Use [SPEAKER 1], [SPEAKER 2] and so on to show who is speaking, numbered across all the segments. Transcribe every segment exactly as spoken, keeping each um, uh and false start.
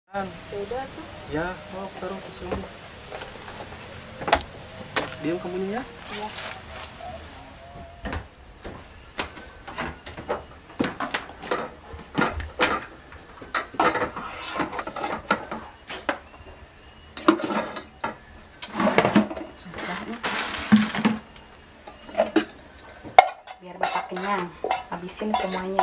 [SPEAKER 1] Udah tuh.
[SPEAKER 2] Ya, mau taruh ke sini. Diam kamu ya.
[SPEAKER 1] Iya. Susah nih. Biar bapak kenyang, habisin semuanya.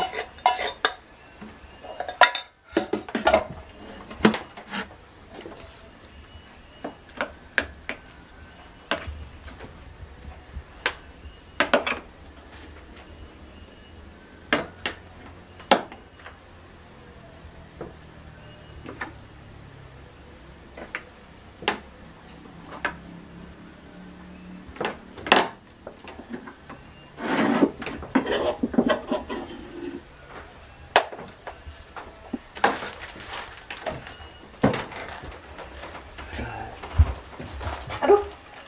[SPEAKER 1] Aduh.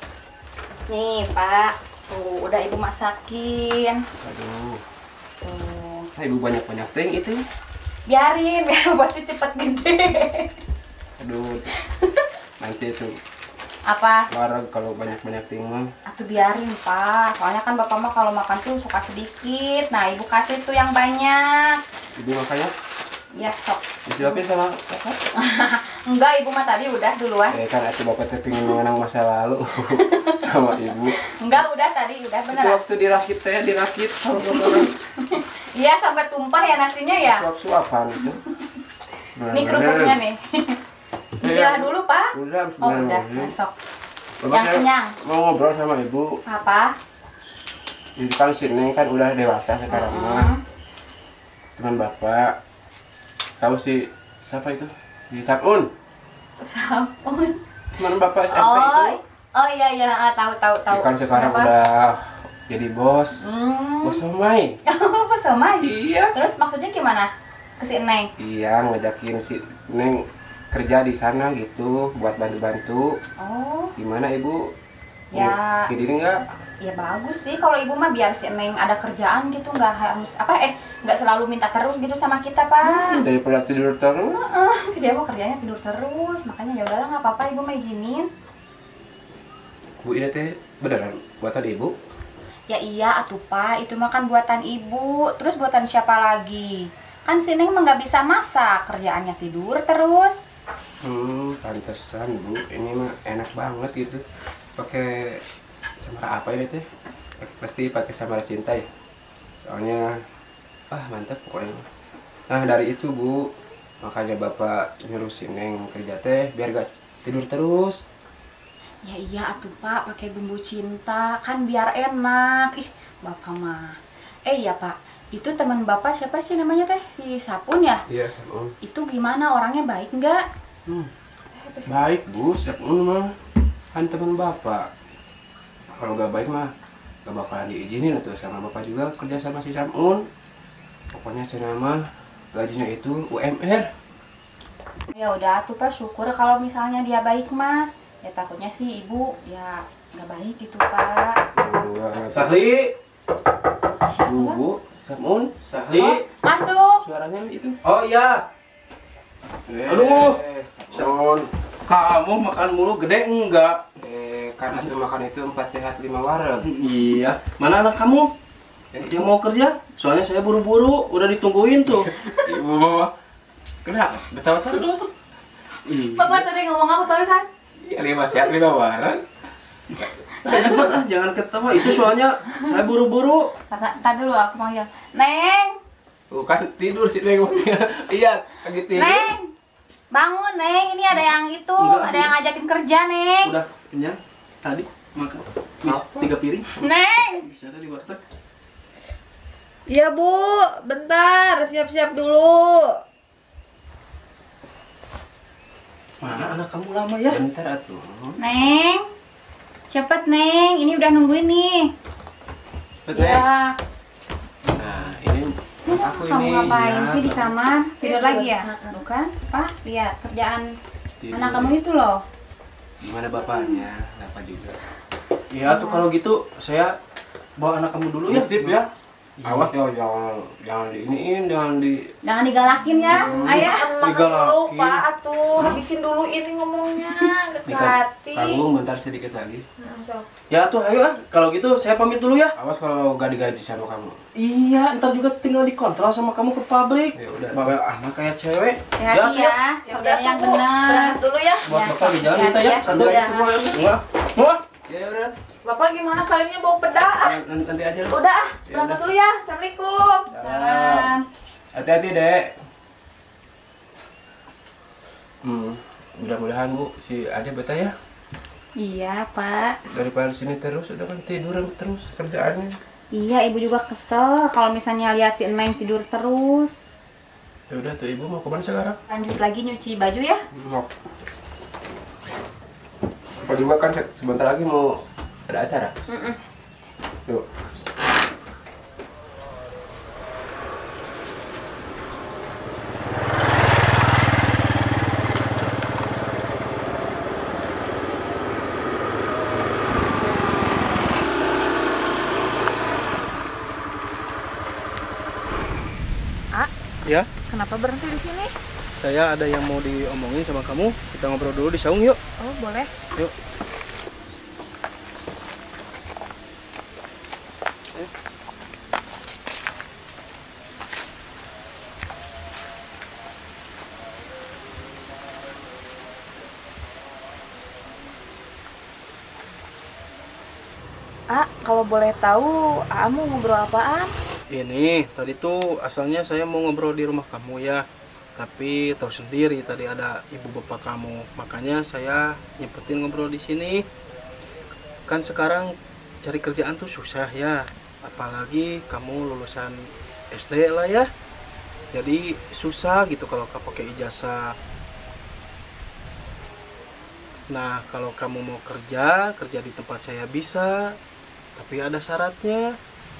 [SPEAKER 1] Nih, Pak. Tuh, udah Ibu masakin.
[SPEAKER 2] Aduh.
[SPEAKER 1] Tuh.
[SPEAKER 2] Nah, ibu banyak-banyak ting itu.
[SPEAKER 1] Biarin, biar obatnya cepet gede.
[SPEAKER 2] Aduh. Nanti itu
[SPEAKER 1] Apa?
[SPEAKER 2] marah kalau banyak-banyak ting mah.
[SPEAKER 1] Atuh biarin, Pak. Soalnya kan Bapak mah kalau makan tuh suka sedikit. Nah, Ibu kasih tuh yang banyak.
[SPEAKER 2] Ibu makanya
[SPEAKER 1] Ya, sok.
[SPEAKER 2] disuapin sama
[SPEAKER 1] Enggak, Ibu mah tadi udah duluan.
[SPEAKER 2] eh kan itu bapak teh pengen mengenang masa lalu sama ibu.
[SPEAKER 1] Enggak, udah tadi, udah
[SPEAKER 2] Itu
[SPEAKER 1] bener.
[SPEAKER 2] waktu dirakit teh dirakit sama orang
[SPEAKER 1] Iya, sampai tumpah ya nasinya ya.
[SPEAKER 2] suap-suapan itu.
[SPEAKER 1] Nih kerupuknya nih. Bismillah dulu, Pak.
[SPEAKER 2] Udah,
[SPEAKER 1] Oh, udah, sok. Yang kenyang.
[SPEAKER 2] Mau ngobrol sama ibu.
[SPEAKER 1] Apa?
[SPEAKER 2] Ini kan si Neng kan udah dewasa sekarang mah. Teman bapak. Tahu si siapa itu? Si Sabun.
[SPEAKER 1] Sabun.
[SPEAKER 2] Teman bapak S M P
[SPEAKER 1] Oh,
[SPEAKER 2] itu.
[SPEAKER 1] oh iya iya, ah, tahu tahu tahu.
[SPEAKER 2] Dia kan sekarang
[SPEAKER 1] Kenapa?
[SPEAKER 2] udah jadi bos.
[SPEAKER 1] Hmm.
[SPEAKER 2] Bos somai.
[SPEAKER 1] Apa sama?
[SPEAKER 2] Iya.
[SPEAKER 1] Terus maksudnya gimana? Ke si Neng?
[SPEAKER 2] Iya, ngajakin si Neng kerja di sana gitu buat bantu-bantu.
[SPEAKER 1] Oh,
[SPEAKER 2] Gimana ibu?
[SPEAKER 1] ya.
[SPEAKER 2] Jadi enggak?
[SPEAKER 1] Ya bagus sih kalau ibu mah biar si Neng ada kerjaan gitu, nggak harus apa eh nggak selalu minta terus gitu sama kita, Pak.
[SPEAKER 2] Daripada tidur terus.
[SPEAKER 1] Heeh, kerja mah kerjanya tidur terus, makanya ya udahlah nggak apa-apa, ibu mah izinin.
[SPEAKER 2] Bu ini teh beneran buatan ibu?
[SPEAKER 1] Ya iya atuh, Pak, itu mah kan buatan ibu, terus buatan siapa lagi? Kan si Neng mah nggak bisa masak, kerjaannya tidur terus.
[SPEAKER 2] Hmm, pantesan bu, ini mah enak banget gitu. Pakai samara apa ini teh? Pasti pakai samara cinta ya. Soalnya, ah mantap pokoknya. Nah dari itu bu, makanya bapak nyuruh si Neng kerja teh biar gak tidur terus.
[SPEAKER 1] Ya iya atuh, Pak, pakai bumbu cinta kan biar enak. Ih, Bapak mah. Eh iya, Pak, itu teman Bapak siapa sih namanya teh? Si Sapun ya?
[SPEAKER 2] Iya Sabun.
[SPEAKER 1] Itu gimana, orangnya baik nggak?
[SPEAKER 2] Hmm. Baik bu, Sabun mah kan teman bapak. Kalau gak baik mah gak bakalan diizinin tuh sama bapak juga kerja sama si Samun. Pokoknya cina mah gajinya itu U M R.
[SPEAKER 1] Ya udah tuh, Pak, syukur kalau misalnya dia baik mah. Ya takutnya sih ibu ya nggak baik gitu, Pak.
[SPEAKER 3] Sahli,
[SPEAKER 2] Bu, bu, Samun,
[SPEAKER 3] Sahli.
[SPEAKER 1] Oh, masuk.
[SPEAKER 2] suaranya itu.
[SPEAKER 3] Oh iya, Aduh.
[SPEAKER 2] Eh, Samun.
[SPEAKER 3] kamu makan mulu gede enggak?
[SPEAKER 2] Eh, kan itu makan itu empat sehat lima wareg.
[SPEAKER 3] Iya. Mana anak kamu? Yang mau kerja? Soalnya saya buru-buru, udah ditungguin tuh.
[SPEAKER 2] Ibu bawa. Kenapa? Ketawa terus.
[SPEAKER 3] Iya.
[SPEAKER 1] Bapak tadi ngomong apa barusan?
[SPEAKER 2] Ya, lima sehat lima wareg.
[SPEAKER 3] Eh, cepet ah, jangan ketawa. Itu soalnya saya buru-buru.
[SPEAKER 1] Ntar dulu aku manggil. Neng,
[SPEAKER 2] Bukan tidur sih Neng. Iya, lagi tidur.
[SPEAKER 1] Neng, bangun Neng. Ini ada yang itu,
[SPEAKER 3] Enggak,
[SPEAKER 1] ada yang ngajakin kerja Neng.
[SPEAKER 3] Udah kenyang tadi makan. Wis,
[SPEAKER 2] Apa?
[SPEAKER 3] tiga piring.
[SPEAKER 1] Neng.
[SPEAKER 3] Bisa ada di warteg.
[SPEAKER 4] Iya Bu, bentar, siap-siap dulu.
[SPEAKER 3] Mana anak kamu lama ya?
[SPEAKER 2] Bentar atuh.
[SPEAKER 1] Neng, cepet Neng. Ini udah nungguin nih.
[SPEAKER 2] Cepet, Neng.
[SPEAKER 1] Ya.
[SPEAKER 2] Nah, ini aku
[SPEAKER 1] Kamu
[SPEAKER 2] ini.
[SPEAKER 1] ngapain
[SPEAKER 2] ya,
[SPEAKER 1] sih di
[SPEAKER 2] Bapak.
[SPEAKER 1] kamar? Tidur lagi ya? Bukan? Pak, lihat kerjaan
[SPEAKER 2] Tidur.
[SPEAKER 1] anak kamu itu loh.
[SPEAKER 2] Gimana bapaknya? Bapak juga.
[SPEAKER 3] Iya tuh kalau gitu saya bawa anak kamu dulu ya.
[SPEAKER 2] Tip ya. Awas jangan jangan jangan diiniin, jangan di
[SPEAKER 1] Jangan digalakin ya,
[SPEAKER 2] Hmm.
[SPEAKER 1] ayah.
[SPEAKER 4] Makan dulu
[SPEAKER 3] Digalakin.
[SPEAKER 4] Pak, atuh. habisin dulu ini ngomongnya, gak ke
[SPEAKER 2] Bisa
[SPEAKER 4] hati.
[SPEAKER 2] tanggung bentar sedikit lagi.
[SPEAKER 4] Nah, sok.
[SPEAKER 3] Ya tuh, ayo ah. Kalau gitu saya pamit dulu ya.
[SPEAKER 2] Awas kalau gak digaji sama kamu.
[SPEAKER 3] Iya, ntar juga tinggal dikontrol sama kamu ke pabrik.
[SPEAKER 2] Ya udah.
[SPEAKER 3] Bawa anak kayak cewek.
[SPEAKER 1] Hati-hati ya,
[SPEAKER 4] Ya
[SPEAKER 1] kerjaan
[SPEAKER 4] udah
[SPEAKER 1] yang
[SPEAKER 4] tuh, Bu.
[SPEAKER 1] benar.
[SPEAKER 4] Berangkat dulu ya.
[SPEAKER 3] Buat
[SPEAKER 1] Ya,
[SPEAKER 3] bapak di jalan
[SPEAKER 1] hati-hati
[SPEAKER 3] kita ya.
[SPEAKER 1] ya.
[SPEAKER 3] Santai
[SPEAKER 1] Udah.
[SPEAKER 3] semua ya. Enggak. Wah.
[SPEAKER 2] Ya udah.
[SPEAKER 4] Bapak gimana salimnya bau peda?
[SPEAKER 2] N- Nanti aja lah.
[SPEAKER 4] Udah, ah.
[SPEAKER 2] Ya
[SPEAKER 4] Berangkat
[SPEAKER 2] udah.
[SPEAKER 4] dulu ya. Assalamualaikum.
[SPEAKER 1] Salam.
[SPEAKER 2] Hati-hati, Dek. Hmm, mudah-mudahan Bu si Ade betah ya.
[SPEAKER 1] Iya, Pak.
[SPEAKER 2] Daripada di sini terus udah kan tiduran terus kerjaannya.
[SPEAKER 1] Iya, Ibu juga kesel kalau misalnya lihat si Neng tidur terus.
[SPEAKER 2] Ya udah tuh Ibu mau kemana sekarang?
[SPEAKER 1] Lanjut lagi nyuci baju ya.
[SPEAKER 2] Mau. Apa juga kan se- sebentar lagi mau ada acara.
[SPEAKER 1] Mm-mm.
[SPEAKER 2] Yuk.
[SPEAKER 3] Ya,
[SPEAKER 4] Kenapa berhenti di sini?
[SPEAKER 3] saya ada yang mau diomongin sama kamu. Kita ngobrol dulu di saung yuk.
[SPEAKER 4] Oh, boleh.
[SPEAKER 3] Yuk.
[SPEAKER 4] Ah, kalau boleh tahu, A mau ngobrol apaan?
[SPEAKER 3] Ini tadi tuh asalnya saya mau ngobrol di rumah kamu ya. Tapi tahu sendiri tadi ada ibu bapak kamu. Makanya saya nyempetin ngobrol di sini. Kan sekarang cari kerjaan tuh susah ya. Apalagi kamu lulusan S D lah ya. Jadi susah gitu kalau kamu pakai ijazah. Nah, kalau kamu mau kerja, kerja di tempat saya bisa. Tapi ada syaratnya.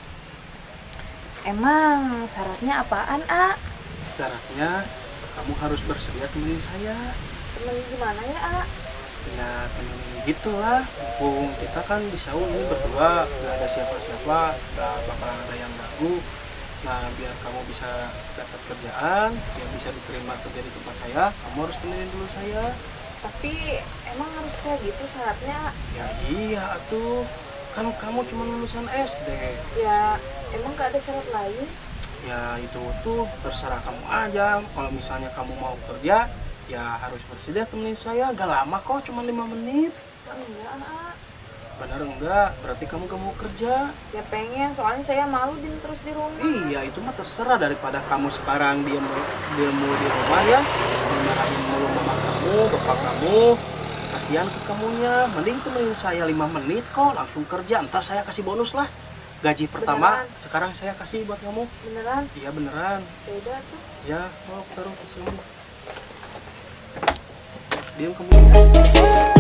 [SPEAKER 4] Emang syaratnya apaan, A?
[SPEAKER 3] Syaratnya kamu harus bersedia temenin saya.
[SPEAKER 4] Temen gimana ya, A?
[SPEAKER 3] Ya temenin gitu lah. Mumpung kita kan di saung ini berdua, nggak ada siapa-siapa, nggak bakalan ada yang ganggu. Nah biar kamu bisa dapat kerjaan, yang bisa diterima kerja di tempat saya, kamu harus temenin dulu saya.
[SPEAKER 4] Tapi emang harus kayak gitu syaratnya?
[SPEAKER 3] Ya iya atuh, kan kamu cuma lulusan S D.
[SPEAKER 4] Ya, emang gak ada syarat lain?
[SPEAKER 3] Ya itu tuh terserah kamu aja. Kalau misalnya kamu mau kerja, ya harus bersedia temenin saya. Gak lama kok, cuma lima menit.
[SPEAKER 4] Enggak, A.
[SPEAKER 3] Bener enggak? Berarti kamu gak mau kerja.
[SPEAKER 4] Ya pengen, soalnya saya malu din terus di rumah.
[SPEAKER 3] Iya, itu mah terserah. Daripada kamu sekarang diam diam mulu di rumah ya, dimarahin mulu mama kamu, bapak kamu, kasihan ke kamunya. Mending temenin saya lima menit kok, langsung kerja. Ntar saya kasih bonus lah. Gaji pertama
[SPEAKER 4] Beneran?
[SPEAKER 3] sekarang saya kasih buat kamu.
[SPEAKER 4] Beneran?
[SPEAKER 3] Iya beneran.
[SPEAKER 4] Beda tuh.
[SPEAKER 3] Ya, mau taruh ke sini. Diam kamu.